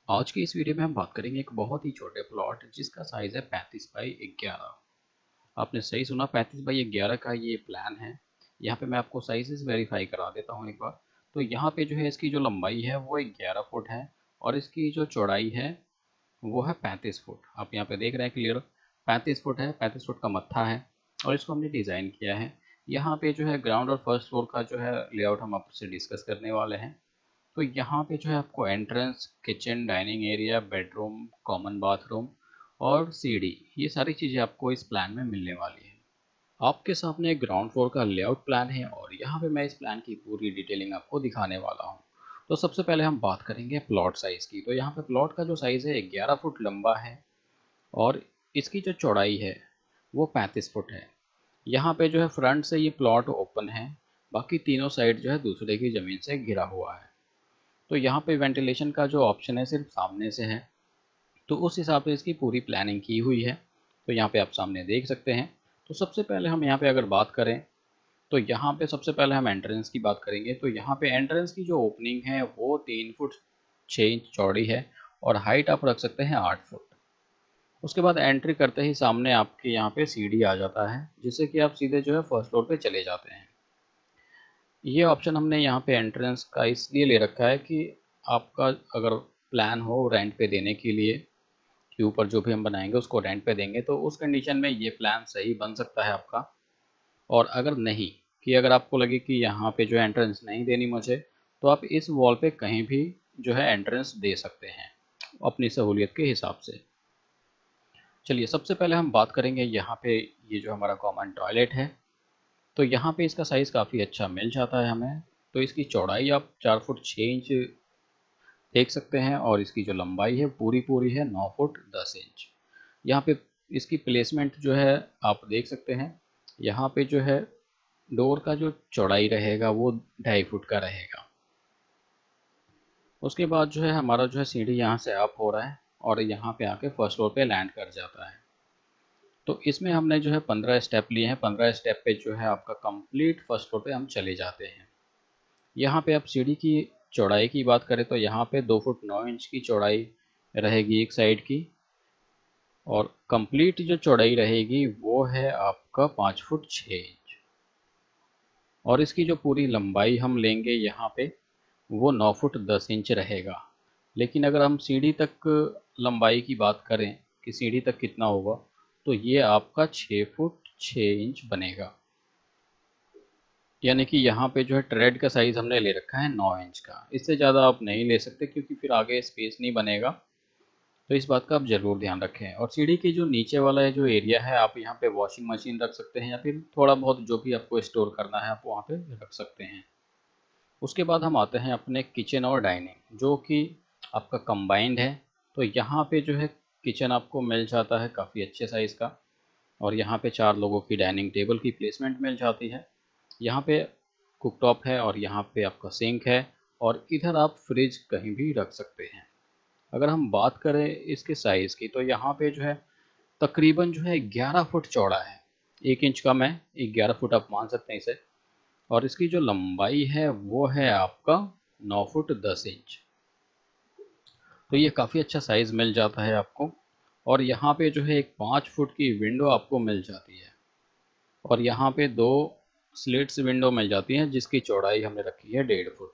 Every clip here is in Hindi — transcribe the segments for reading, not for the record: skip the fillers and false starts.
आज की इस वीडियो में हम बात करेंगे एक बहुत ही छोटे प्लॉट जिसका साइज है 35 बाई 11। आपने सही सुना, 35 बाई 11 का ये प्लान है। यहाँ पे मैं आपको साइजेस वेरीफाई करा देता हूँ एक बार। तो यहाँ पे जो है इसकी जो लंबाई है वो 11 फुट है और इसकी जो चौड़ाई है वो है 35 फुट। आप यहाँ पे देख रहे हैं क्लियर, 35 फुट है, 35 फुट का मत्था है और इसको हमने डिज़ाइन किया है। यहाँ पे जो है ग्राउंड और फर्स्ट फ्लोर का जो है लेआउट हम आपसे डिस्कस करने वाले हैं। तो यहाँ पे जो है आपको entrance, kitchen, dining area, bedroom, common bathroom और सीढ़ी, ये सारी चीज़ें आपको इस प्लान में मिलने वाली है। आपके सामने एक ग्राउंड फ्लोर का लेआउट प्लान है और यहाँ पे मैं इस प्लान की पूरी डिटेलिंग आपको दिखाने वाला हूँ। तो सबसे पहले हम बात करेंगे प्लॉट साइज़ की। तो यहाँ पे प्लॉट का जो साइज़ है 11 फुट लंबा है और इसकी जो चौड़ाई है वो 35 फुट है। यहाँ पे जो है फ्रंट से ये प्लॉट ओपन है, बाकी तीनों साइड जो है दूसरे की ज़मीन से घिरा हुआ है। तो यहाँ पे वेंटिलेशन का जो ऑप्शन है सिर्फ सामने से है, तो उस हिसाब से इसकी पूरी प्लानिंग की हुई है। तो यहाँ पे आप सामने देख सकते हैं। तो सबसे पहले हम यहाँ पे अगर बात करें तो यहाँ पे सबसे पहले हम एंट्रेंस की बात करेंगे। तो यहाँ पे एंट्रेंस की जो ओपनिंग है वो 3 फुट 6 इंच चौड़ी है और हाइट आप रख सकते हैं 8 फुट। उसके बाद एंट्री करते ही सामने आपके यहाँ पे सीढ़ी आ जाता है, जिससे कि आप सीधे जो है फर्स्ट फ्लोर पे चले जाते हैं। ये ऑप्शन हमने यहाँ पे एंट्रेंस का इसलिए ले रखा है कि आपका अगर प्लान हो रेंट पे देने के लिए, कि ऊपर जो भी हम बनाएंगे उसको रेंट पे देंगे, तो उस कंडीशन में ये प्लान सही बन सकता है आपका। और अगर नहीं, कि अगर आपको लगे कि यहाँ पे जो एंट्रेंस नहीं देनी मुझे, तो आप इस वॉल पे कहीं भी जो है एंट्रेंस दे सकते हैं अपनी सहूलियत के हिसाब से। चलिए सबसे पहले हम बात करेंगे यहाँ पे ये जो हमारा कॉमन टॉयलेट है। तो यहाँ पे इसका साइज़ काफ़ी अच्छा मिल जाता है हमें। तो इसकी चौड़ाई आप 4 फुट 6 इंच देख सकते हैं और इसकी जो लंबाई है पूरी पूरी है 9 फुट 10 इंच। यहाँ पे इसकी प्लेसमेंट जो है आप देख सकते हैं। यहाँ पे जो है डोर का जो चौड़ाई रहेगा वो 2.5 फुट का रहेगा। उसके बाद जो है हमारा जो है सीढ़ी यहाँ से अप हो रहा है और यहाँ पे आके फर्स्ट फ्लोर पे लैंड कर जाता है। तो इसमें हमने जो है 15 स्टेप लिए हैं। 15 स्टेप पे जो है आपका कंप्लीट फर्स्ट फ्लोर पे हम चले जाते हैं। यहाँ पे आप सीढ़ी की चौड़ाई की बात करें तो यहाँ पे 2 फुट 9 इंच की चौड़ाई रहेगी एक साइड की और कंप्लीट जो चौड़ाई रहेगी वो है आपका 5 फुट 6 इंच। और इसकी जो पूरी लंबाई हम लेंगे यहाँ पे वो 9 फुट 10 इंच रहेगा। लेकिन अगर हम सीढ़ी तक लंबाई की बात करें कि सीढ़ी तक कितना होगा, तो ये आपका 6 फुट 6 इंच बनेगा। यानी कि यहाँ पे जो है ट्रेड का साइज़ हमने ले रखा है 9 इंच का। इससे ज़्यादा आप नहीं ले सकते क्योंकि फिर आगे स्पेस नहीं बनेगा। तो इस बात का आप ज़रूर ध्यान रखें। और सीढ़ी के जो नीचे वाला है जो एरिया है, आप यहाँ पे वॉशिंग मशीन रख सकते हैं या फिर थोड़ा बहुत जो भी आपको स्टोर करना है आप वहाँ पे रख सकते हैं। उसके बाद हम आते हैं अपने किचन और डाइनिंग, जो कि आपका कंबाइंड है। तो यहाँ पे जो है किचन आपको मिल जाता है काफ़ी अच्छे साइज़ का और यहाँ पे 4 लोगों की डाइनिंग टेबल की प्लेसमेंट मिल जाती है। यहाँ पे कुकटॉप है और यहाँ पे आपका सिंक है और इधर आप फ्रिज कहीं भी रख सकते हैं। अगर हम बात करें इसके साइज़ की तो यहाँ पे जो है तकरीबन जो है 11 फुट चौड़ा है। 1 इंच कम है, 11 फुट आप मान सकते हैं इसे। और इसकी जो लंबाई है वो है आपका 9 फुट 10 इंच। तो ये काफ़ी अच्छा साइज़ मिल जाता है आपको। और यहाँ पे जो है एक 5 फुट की विंडो आपको मिल जाती है और यहाँ पे 2 स्लिट्स विंडो मिल जाती हैं जिसकी चौड़ाई हमने रखी है 1.5 फुट।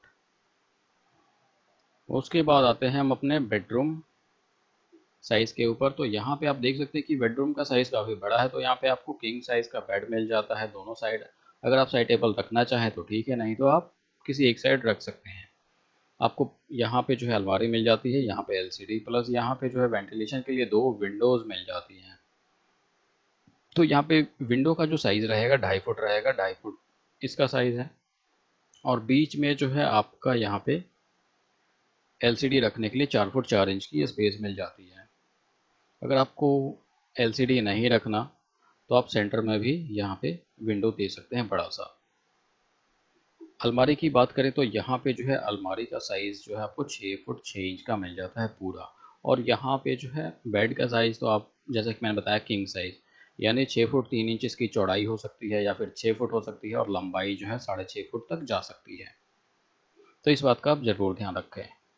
उसके बाद आते हैं हम अपने बेडरूम साइज़ के ऊपर। तो यहाँ पे आप देख सकते हैं कि बेडरूम का साइज़ काफ़ी बड़ा है। तो यहाँ पे आपको किंग साइज़ का बेड मिल जाता है दोनों साइड। अगर आप साइड टेबल रखना चाहें तो ठीक है, नहीं तो आप किसी एक साइड रख सकते हैं। आपको यहाँ पे जो है अलमारी मिल जाती है, यहाँ पे एलसीडी, प्लस यहाँ पे जो है वेंटिलेशन के लिए 2 विंडोज़ मिल जाती हैं। तो यहाँ पे विंडो का जो साइज़ रहेगा 2.5 फुट रहेगा, 2.5 फुट इसका साइज़ है। और बीच में जो है आपका यहाँ पे एलसीडी रखने के लिए 4 फुट 4 इंच की स्पेस मिल जाती है। अगर आपको एलसीडी नहीं रखना तो आप सेंटर में भी यहाँ पे विंडो दे सकते हैं बड़ा सा। अलमारी की बात करें तो यहाँ पे जो है अलमारी का साइज़ जो है आपको 6 फुट 6 इंच का मिल जाता है पूरा। और यहाँ पे जो है बेड का साइज़ तो आप जैसा कि मैंने बताया किंग साइज़, यानी 6 फुट 3 इंच इसकी चौड़ाई हो सकती है या फिर 6 फुट हो सकती है और लंबाई जो है 6.5 फुट तक जा सकती है। तो इस बात का आप ज़रूर ध्यान रखें।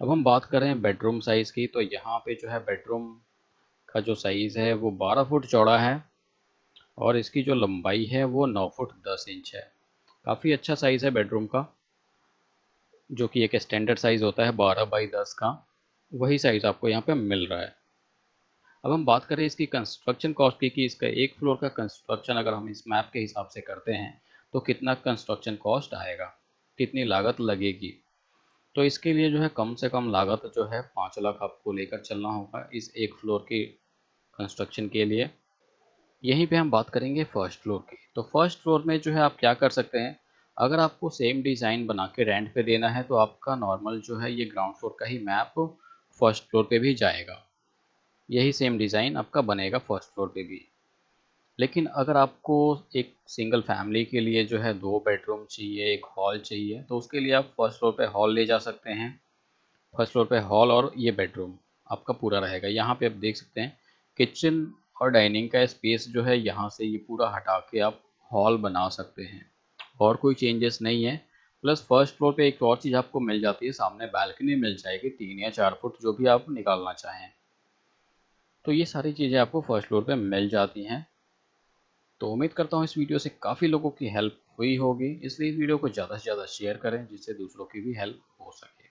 अब हम बात करें बेडरूम साइज़ की, तो यहाँ पे जो है बेडरूम का जो साइज़ है वो 12 फुट चौड़ा है और इसकी जो लंबाई है वो 9 फुट 10 इंच है। काफ़ी अच्छा साइज़ है बेडरूम का, जो कि एक स्टैंडर्ड साइज़ होता है 12 बाई 10 का, वही साइज़ आपको यहाँ पे मिल रहा है। अब हम बात करें इसकी कंस्ट्रक्शन कॉस्ट की कि इसका एक फ्लोर का कंस्ट्रक्शन अगर हम इस मैप के हिसाब से करते हैं तो कितना कंस्ट्रक्शन कॉस्ट आएगा, कितनी लागत लगेगी। तो इसके लिए जो है कम से कम लागत जो है 5 लाख आपको लेकर चलना होगा इस एक फ्लोर की कंस्ट्रक्शन के लिए। यहीं पे हम बात करेंगे फर्स्ट फ्लोर की। तो फर्स्ट फ्लोर में जो है आप क्या कर सकते हैं, अगर आपको सेम डिज़ाइन बना के रेंट पे देना है तो आपका नॉर्मल जो है ये ग्राउंड फ्लोर का ही मैप फर्स्ट फ्लोर पे भी जाएगा, यही सेम डिज़ाइन आपका बनेगा फर्स्ट फ्लोर पे भी। लेकिन अगर आपको एक सिंगल फैमिली के लिए जो है 2 बेडरूम चाहिए, एक हॉल चाहिए, तो उसके लिए आप फर्स्ट फ्लोर पे हॉल ले जा सकते हैं। फर्स्ट फ्लोर पे हॉल और ये बेडरूम आपका पूरा रहेगा। यहाँ पे आप देख सकते हैं किचन और डाइनिंग का स्पेस जो है यहाँ से ये पूरा हटा के आप हॉल बना सकते हैं, और कोई चेंजेस नहीं है। प्लस फर्स्ट फ्लोर पे एक और चीज़ आपको मिल जाती है, सामने बैल्कनी मिल जाएगी 3 या 4 फुट जो भी आप निकालना चाहें। तो ये सारी चीज़ें आपको फर्स्ट फ्लोर पे मिल जाती हैं। तो उम्मीद करता हूँ इस वीडियो से काफ़ी लोगों की हेल्प हुई होगी, इसलिए इस वीडियो को ज़्यादा से ज़्यादा शेयर करें जिससे दूसरों की भी हेल्प हो सके।